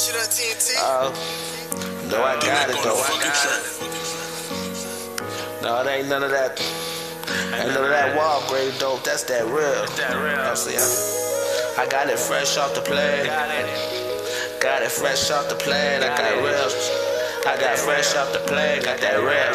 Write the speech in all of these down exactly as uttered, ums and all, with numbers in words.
shit on T N T? Oh, no, I got it though. No, it ain't none of that. Ain't none of that wall grade dope. That's that real. I see. I got it fresh off the plane. Got it fresh off the plane. I got real. I got fresh off the plane. Got that real.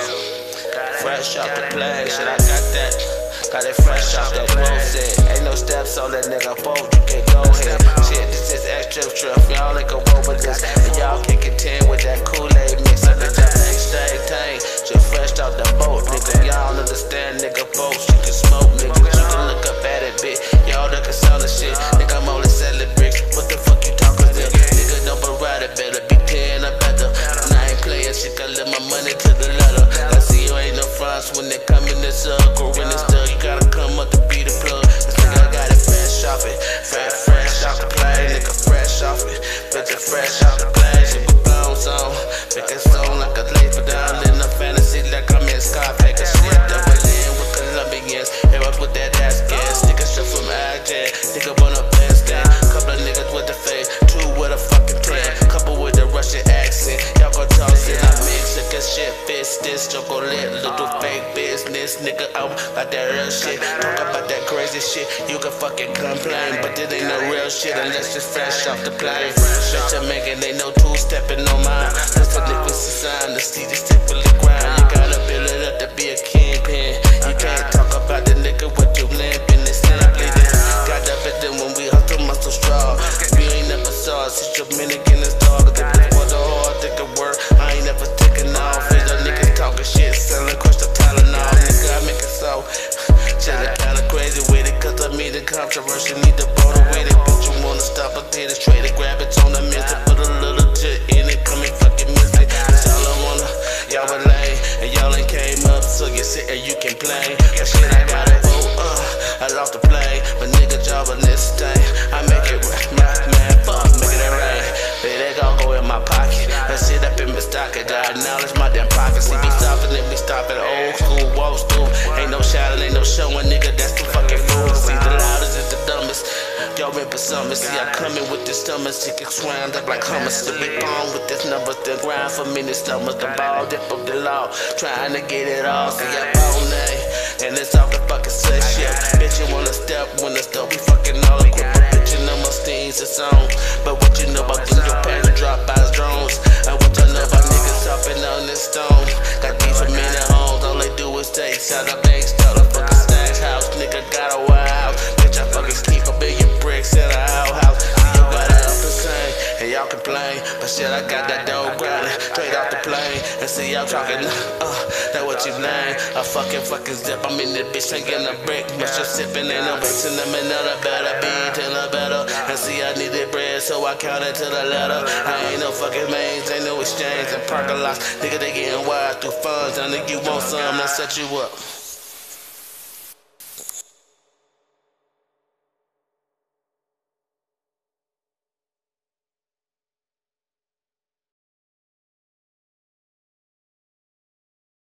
Fresh off the plane. Shit, I got that. Got it fresh off that bullshit. Ain't no steps on that nigga boat. You can't go ahead. Shit, this is extra trip. Y'all ain't go over this. And y'all can contend with that Kool-Aid mix. I got that extra thing. Shit fresh off the boat, nigga. Y'all understand, nigga. Boats, you can smoke, nigga. You can look up at it, bitch. Y'all that can sell the shit. Nigga, I'm only selling bricks. What the fuck you talking to? Nigga, don't but ride it better. Be ten or better. And I ain't playing shit. I live my money to the letter. I see you ain't no fronts when they come in this circle. When it's done, you gotta come up to be the plug. This nigga, I got it fresh off it. Fresh, fresh off the plane. Nigga, fresh off it. Bitch, fresh off the plane. Shit with bounce on. Make it sound like a lace, but down in the fantasy like I'm in Scarface. Shit, double in with Colombians. Everyone with that ass gas. Nigga, shit from I J. Nigga, wanna best that. Couple of niggas with the face. Two with a fucking ten. Couple with a Russian accent. Y'all gon' toss it. I mix it. Cause shit fits this chocolate. Little fake business. Nigga, I'm about that real shit. Talk about that crazy shit. You can fucking complain. But it ain't no real shit unless it's fresh off the plane. Bitch, I'm making they no two stepping on mine. That's the liquid sign. The seed is typically grind. You gotta build it up to be a kingpin. You can't talk about the nigga with you limping. It's simply this. Got that bit then when we hustle muscle straw. We ain't never saw it since your minute in this dog. The for the hard, think it work. I ain't never taking off. These other niggas talking shit, selling crush the Tylenol. Nigga, I make it so. Shit, I kinda crazy with it. Cause I mean the controversy, need to border with it. But you wanna stop a did it straight and grab it on the mister. Put a little tit in it, come and fucking miss it. That's all I wanna. Y'all were lame, and y'all ain't came up, so you sit and you can play. But shit, I got it, oh, uh, I lost the play. But nigga, job on this thing. I make it right, man, fuck, making it rain. Baby, they gon' go in my pocket. I sit up in my stocking, I acknowledge my damn pockets. See me stopping and me stopping old school, wall school. Ain't no shouting, ain't no showing, nigga, that's too fucking fool. See, the loudest is the dumbest. Y'all remember something, see I come in with this stomach, sick and swound up like hummus. To be born with this number, the grind for minutes, numbers, the ball, dip up the law, trying to get it all. See I bone name, and it's off the fucking set shit. Bitch, you wanna step when it's dope, we fucking all equipped. Bitch, you know my steams, it's on. But what you know about things, your pants drop by drones. And what you know about niggas hopping on this stone. Got these for minute homes, all they do is take shot up, they start a fucking stash house. Nigga got a wild, bitch, I fucking keep a billion bricks in a outhouse. See, you got it up the same, and y'all complain. But shit, I got that dope grinding straight off the plane. And see, y'all talking, uh, that what you blame. I fucking fucking zip, I'm in this bitch, ain't getting a brick. But just sipping, ain't no wasting them, and none better be till the better. And see, I needed bread, so I counted to the letter. I ain't no fucking mains, ain't no exchange and parking lots. Nigga, they getting wired through funds. I think you want some, that set you up.